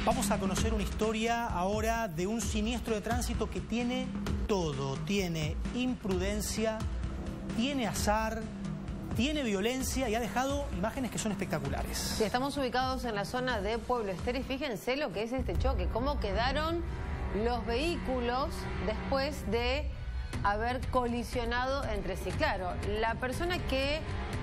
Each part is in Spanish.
Vamos a conocer una historia ahora de un siniestro de tránsito que tiene todo. Tiene imprudencia, tiene azar, tiene violencia y ha dejado imágenes que son espectaculares. Sí, estamos ubicados en la zona de Pueblo Ester y fíjense lo que es este choque, cómo quedaron los vehículos después de haber colisionado entre sí. Claro, la persona que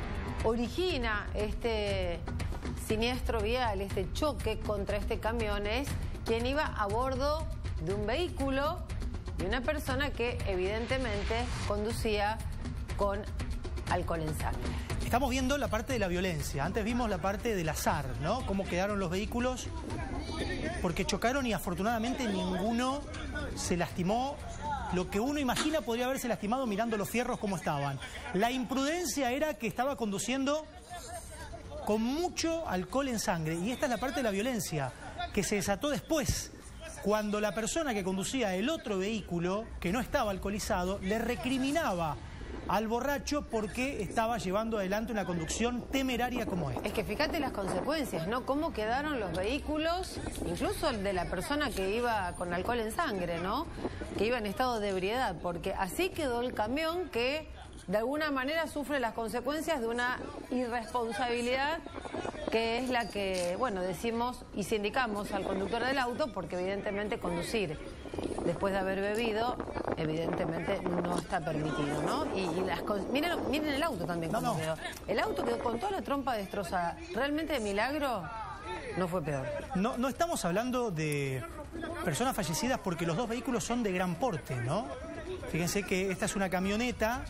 origina este siniestro vial, este choque contra este camión, es quien iba a bordo de un vehículo y una persona que evidentemente conducía con alcohol en sangre. Estamos viendo la parte de la violencia. Antes vimos la parte del azar, ¿no? Cómo quedaron los vehículos, porque chocaron y afortunadamente ninguno se lastimó. Lo que uno imagina podría haberse lastimado mirando los fierros como estaban. La imprudencia era que estaba conduciendo con mucho alcohol en sangre. Y esta es la parte de la violencia que se desató después, cuando la persona que conducía el otro vehículo, que no estaba alcoholizado, le recriminaba al borracho porque estaba llevando adelante una conducción temeraria como esta. Es que fíjate las consecuencias, ¿no? Cómo quedaron los vehículos, incluso el de la persona que iba con alcohol en sangre, ¿no? Que iba en estado de ebriedad, porque así quedó el camión que de alguna manera sufre las consecuencias de una irresponsabilidad que es la que, bueno, decimos y sindicamos al conductor del auto, porque evidentemente conducir después de haber bebido, evidentemente no está permitido, ¿no? Miren el auto también cómo quedó. El auto quedó con toda la trompa destrozada. Realmente de milagro no fue peor. No estamos hablando de personas fallecidas porque los dos vehículos son de gran porte, ¿no? Fíjense que esta es una camioneta,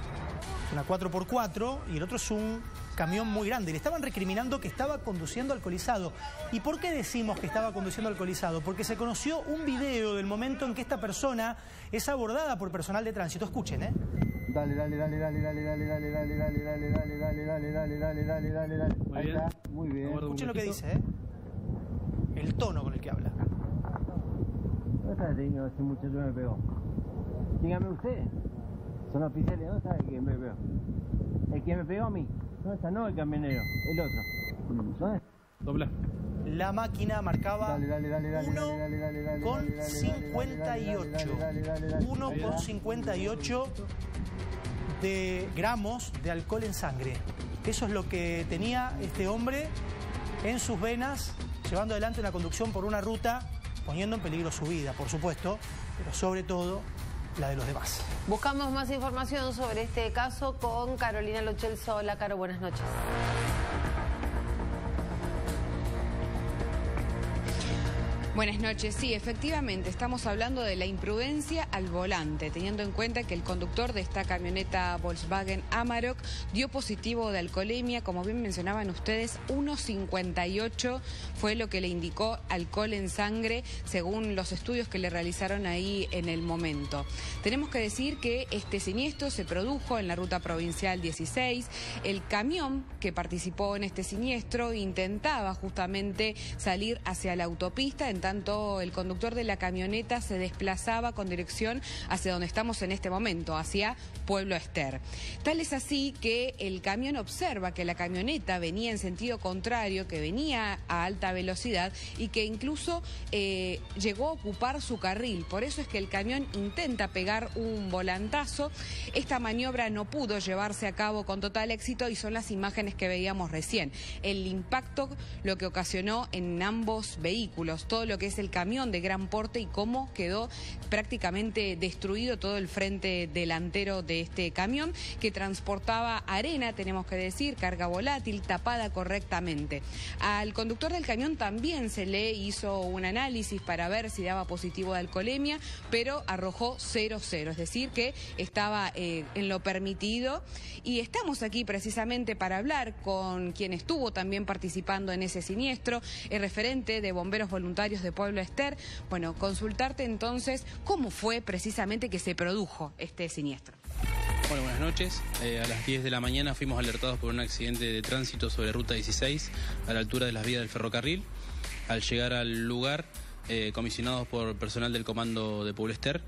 una 4x4, y el otro es un camión muy grande. Le estaban recriminando que estaba conduciendo alcoholizado. ¿Y por qué decimos que estaba conduciendo alcoholizado? Porque se conoció un video del momento en que esta persona es abordada por personal de tránsito. Escuchen, ¿eh? Dale. Ahí está, muy bien. Escuchen lo que dice, ¿eh? El tono con el que habla. ¿Dónde está ese muchacho que me pegó? Dígame usted. Son oficiales, ¿dónde está el que me pegó? El que me pegó a mí. ¿Dónde está? No el camionero, el otro. ¿Dónde? Dobla. La máquina marcaba 1,58 de gramos de alcohol en sangre. Eso es lo que tenía este hombre en sus venas, llevando adelante una conducción por una ruta, poniendo en peligro su vida, por supuesto, pero sobre todo la de los demás. Buscamos más información sobre este caso con Carolina Lochelso. Hola, Caro, buenas noches. Buenas noches. Sí, efectivamente, estamos hablando de la imprudencia al volante, teniendo en cuenta que el conductor de esta camioneta Volkswagen Amarok dio positivo de alcoholemia, como bien mencionaban ustedes, 1,58 fue lo que le indicó alcohol en sangre, según los estudios que le realizaron ahí en el momento. Tenemos que decir que este siniestro se produjo en la ruta provincial 16. El camión que participó en este siniestro intentaba justamente salir hacia la autopista, en tanto el conductor de la camioneta se desplazaba con dirección hacia donde estamos en este momento, hacia Pueblo Ester. Tal es así que el camión observa que la camioneta venía en sentido contrario, que venía a alta velocidad y que incluso llegó a ocupar su carril. Por eso es que el camión intenta pegar un volantazo. Esta maniobra no pudo llevarse a cabo con total éxito y son las imágenes que veíamos recién. El impacto lo que ocasionó en ambos vehículos, todo lo que es el camión de gran porte y cómo quedó prácticamente destruido todo el frente delantero de este camión que transportaba arena, tenemos que decir, carga volátil, tapada correctamente. Al conductor del camión también se le hizo un análisis para ver si daba positivo de alcoholemia, pero arrojó 0,0, es decir que estaba en lo permitido, y estamos aquí precisamente para hablar con quien estuvo también participando en ese siniestro, el referente de Bomberos Voluntarios de Pueblo Ester. Bueno, consultarte entonces cómo fue precisamente que se produjo este siniestro. Bueno, buenas noches. A las 10 de la mañana fuimos alertados por un accidente de tránsito sobre Ruta 16 a la altura de las vías del ferrocarril. Al llegar al lugar comisionados por personal del comando de Pueblo-Ester.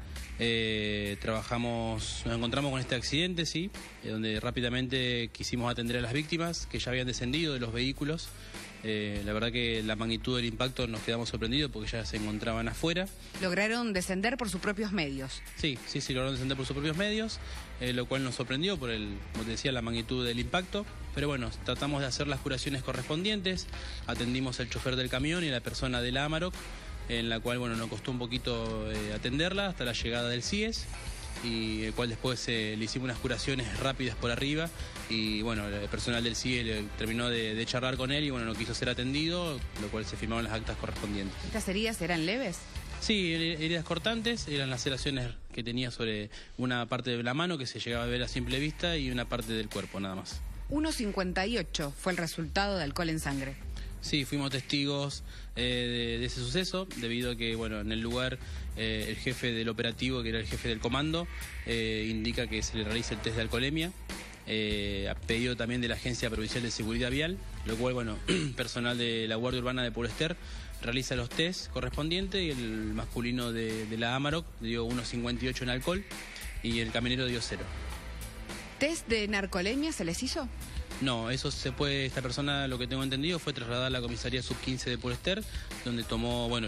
Nos encontramos con este accidente, sí, donde rápidamente quisimos atender a las víctimas que ya habían descendido de los vehículos. La verdad que la magnitud del impacto nos quedamos sorprendidos porque ya se encontraban afuera. ¿Lograron descender por sus propios medios? Sí, lograron descender por sus propios medios, lo cual nos sorprendió por como te decía, la magnitud del impacto. Pero bueno, tratamos de hacer las curaciones correspondientes, atendimos al chofer del camión y a la persona de la Amarok, en la cual bueno, nos costó un poquito atenderla hasta la llegada del CIES, y el cual después le hicimos unas curaciones rápidas por arriba, y bueno, el personal del CIE terminó de charlar con él y bueno, no quiso ser atendido, lo cual se firmaron las actas correspondientes. ¿Estas heridas eran leves? Sí, heridas cortantes, eran laceraciones que tenía sobre una parte de la mano que se llegaba a ver a simple vista y una parte del cuerpo, nada más. 1,58 fue el resultado de alcohol en sangre. Sí, fuimos testigos de ese suceso, debido a que bueno, en el lugar el jefe del operativo, que era el jefe del comando, indica que se le realice el test de alcoholemia, a pedido también de la Agencia Provincial de Seguridad Vial, lo cual bueno, personal de la Guardia Urbana de Pueblo-Ester realiza los test correspondientes y el masculino de la Amarok dio 1,58 en alcohol y el camionero dio 0. ¿Test de narcolemia se les hizo? No, esta persona, lo que tengo entendido, fue trasladada a la comisaría sub-15 de Pueblo-Ester, donde tomó, bueno,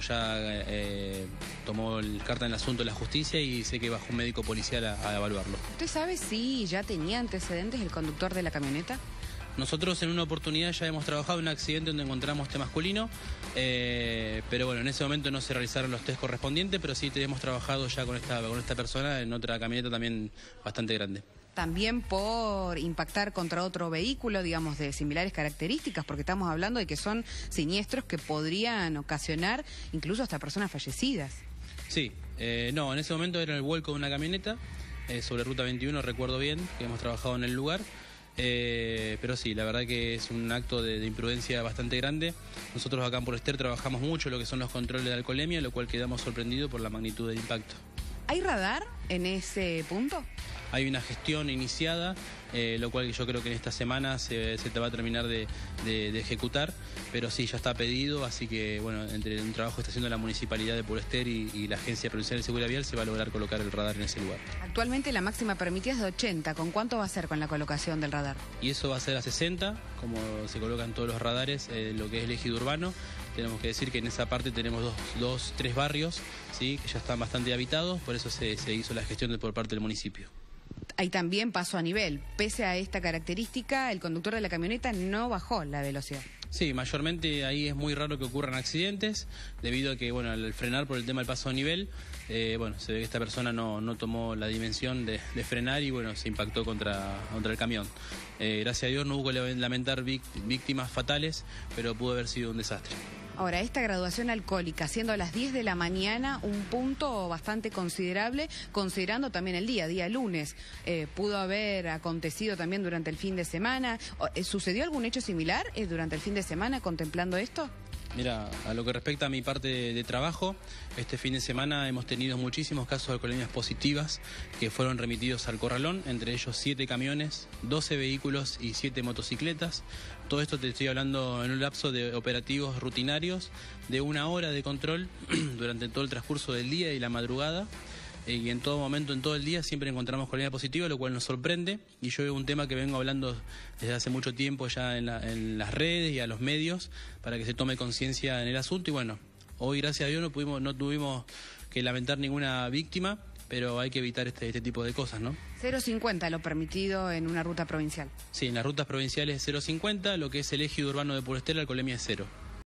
tomó carta en el asunto de la justicia y sé que bajó un médico policial a evaluarlo. ¿Usted sabe si ya tenía antecedentes el conductor de la camioneta? Nosotros en una oportunidad ya hemos trabajado en un accidente donde encontramos este masculino, pero bueno, en ese momento no se realizaron los test correspondientes, pero sí hemos trabajado ya con esta persona en otra camioneta también bastante grande. También por impactar contra otro vehículo, digamos, de similares características, porque estamos hablando de que son siniestros que podrían ocasionar incluso hasta personas fallecidas. Sí, no, en ese momento era el vuelco de una camioneta sobre Ruta 21, recuerdo bien, que hemos trabajado en el lugar. Pero sí, la verdad que es un acto de imprudencia bastante grande. Nosotros acá en Pueblo-Ester trabajamos mucho lo que son los controles de alcoholemia, lo cual quedamos sorprendidos por la magnitud del impacto. ¿Hay radar en ese punto? Hay una gestión iniciada, lo cual yo creo que en esta semana se te va a terminar de ejecutar, pero sí, ya está pedido, así que bueno, entre un trabajo que está haciendo la Municipalidad de Pueblo-Ester y la Agencia Provincial de Seguridad Vial se va a lograr colocar el radar en ese lugar. Actualmente la máxima permitida es de 80, ¿con cuánto va a ser con la colocación del radar? Y eso va a ser a 60, como se colocan todos los radares, lo que es el ejido urbano. Tenemos que decir que en esa parte tenemos tres barrios, ¿sí?, que ya están bastante habitados, por eso se hizo la gestión por parte del municipio. Hay también paso a nivel. Pese a esta característica, el conductor de la camioneta no bajó la velocidad. Sí, mayormente ahí es muy raro que ocurran accidentes, debido a que, bueno, al frenar por el tema del paso a nivel, bueno, se ve que esta persona no tomó la dimensión de frenar y, bueno, se impactó contra el camión. Gracias a Dios no hubo que lamentar víctimas fatales, pero pudo haber sido un desastre. Ahora, esta graduación alcohólica, siendo a las 10 de la mañana, un punto bastante considerable, considerando también el día lunes, pudo haber acontecido también durante el fin de semana. ¿Sucedió algún hecho similar durante el fin de semana contemplando esto? Mira, a lo que respecta a mi parte de trabajo, este fin de semana hemos tenido muchísimos casos de alcoholemias positivas que fueron remitidos al corralón, entre ellos 7 camiones, 12 vehículos y 7 motocicletas. Todo esto te estoy hablando en un lapso de operativos rutinarios de 1 hora de control durante todo el transcurso del día y la madrugada. Y en todo momento, en todo el día, siempre encontramos alcoholemia positiva, lo cual nos sorprende. Y yo es un tema que vengo hablando desde hace mucho tiempo ya en las redes y a los medios para que se tome conciencia en el asunto. Y bueno, hoy gracias a Dios no tuvimos que lamentar ninguna víctima, pero hay que evitar este tipo de cosas, ¿no? 0,50 lo permitido en una ruta provincial. Sí, en las rutas provinciales es 0,50, lo que es el ejido urbano de Pueblo-Ester, la alcoholemia es 0.